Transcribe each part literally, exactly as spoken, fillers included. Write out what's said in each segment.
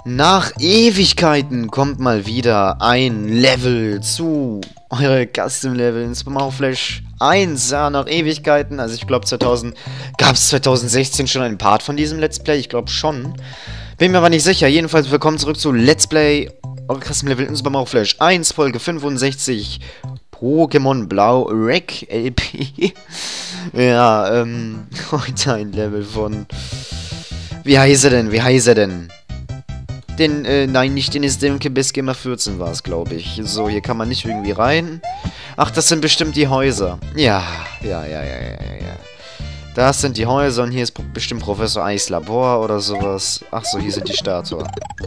Nach Ewigkeiten kommt mal wieder ein Level zu eure Custom-Level in Super Mario Flash eins. Ja, nach Ewigkeiten. Also ich glaube zweitausend... Gab es zweitausendsechzehn schon einen Part von diesem Let's Play? Ich glaube schon. Bin mir aber nicht sicher. Jedenfalls willkommen zurück zu Let's Play eure Custom-Level in Super Mario Flash eins, Folge fünfundsechzig. Pokémon Blau Rec L P. Ja, ähm... heute ein Level von... Wie heißt er denn? Wie heißt er denn? Den, äh, nein, nicht den ist Demke bis Gamer vierzehn war es, glaube ich. So, hier kann man nicht irgendwie rein. Ach, das sind bestimmt die Häuser. Ja, ja, ja, ja, ja, ja. Das sind die Häuser und hier ist bestimmt Professor Eis Labor oder sowas. Ach so, hier sind die Statuen.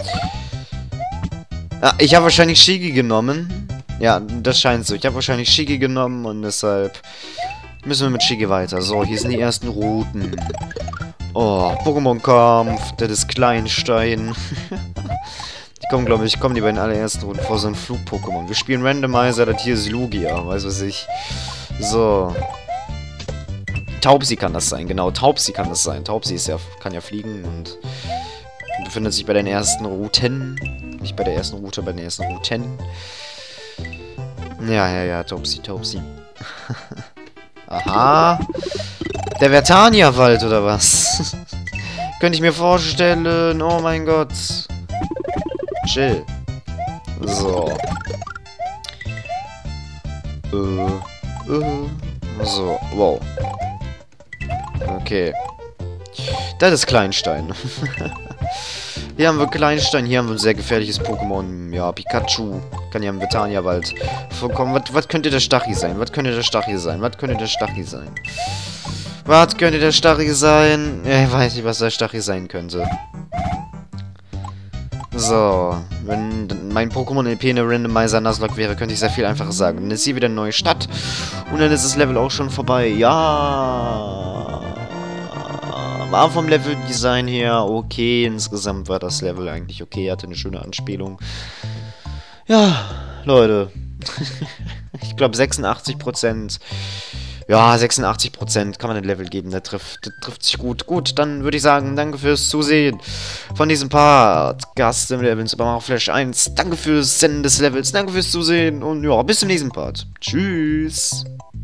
Ah, ich habe wahrscheinlich Shigi genommen. Ja, das scheint so. Ich habe wahrscheinlich Shigi genommen und deshalb müssen wir mit Shigi weiter. So, hier sind die ersten Routen. Oh, Pokémon-Kampf, der ist Kleinstein. Die kommen, glaube ich, kommen die bei den allerersten Runden vor so einem Flug-Pokémon. Wir spielen Randomizer, das hier ist Lugia, weiß was ich. So. Taubsi kann das sein, genau, Taubsi kann das sein. Taubsi ist ja, kann ja fliegen und befindet sich bei den ersten Routen. Nicht bei der ersten Route, bei den ersten Routen. Ja, ja, ja, Taubsi, Taubsi. Aha. Der Vertania-Wald, oder was? Könnte ich mir vorstellen. Oh mein Gott. Chill. So. Äh. Äh. So. Wow. Okay. Das ist Kleinstein. Hier haben wir Kleinstein. Hier haben wir ein sehr gefährliches Pokémon. Ja, Pikachu. Kann ja im Vertania-Wald vorkommen. Was, was könnte der Stachy sein? Was könnte der Stachy sein? Was könnte der Stachy sein? Was könnte der Stachy sein? Ja, ich weiß nicht, was der Stachy sein könnte. So, wenn mein Pokémon L P eine Randomizer Nuzlocke wäre, könnte ich sehr viel einfacher sagen. Dann ist hier wieder eine neue Stadt. Und dann ist das Level auch schon vorbei. Ja. War vom Level-Design her okay. Insgesamt war das Level eigentlich okay. Hatte eine schöne Anspielung. Ja, Leute. Ich glaube sechsundachtzig Prozent. Ja, sechsundachtzig Prozent kann man ein Level geben, der trifft, der trifft sich gut. Gut, dann würde ich sagen, danke fürs Zusehen von diesem Part. Gast im Level in Super Mario Flash eins. Danke fürs Senden des Levels, danke fürs Zusehen und ja, bis zum nächsten Part. Tschüss.